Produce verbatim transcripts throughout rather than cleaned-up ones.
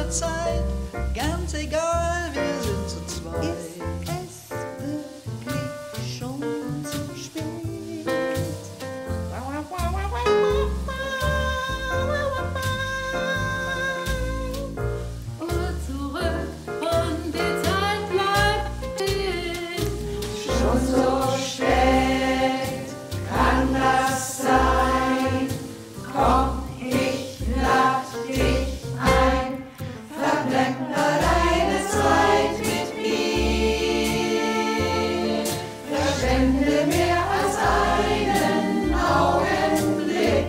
deine Zeit, ganz egal, wir sind zu zweit. Ist es wirklich schon zu spät? Uhr zurück und die Zeit bleibt stehen. Schon so spät kann das sein. Komm, ich lad dich ein. Verplemper deine Zeit mit mir. Verschwende mehr als einen Augenblick.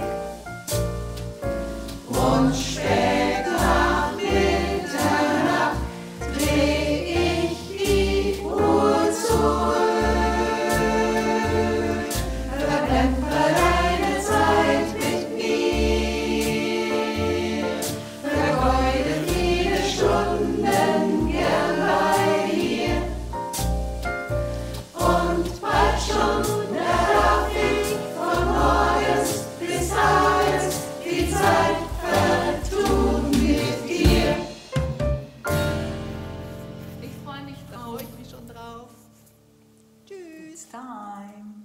Und spät nach Mitternacht dreh ich die Uhr zurück. Verplemper deine Zeit mit mir. Vergeude viele Stunden gern bei dir. Und bald schon, da darf ich von morgens bis abends die Zeit vertun mit dir. Ich freue mich drauf. Freue ich mich schon drauf. Tschüss. Time.